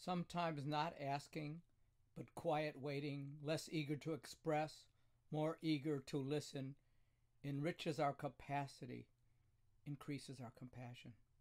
Sometimes not asking, but quiet waiting, less eager to express, more eager to listen, enriches our capacity, increases our compassion.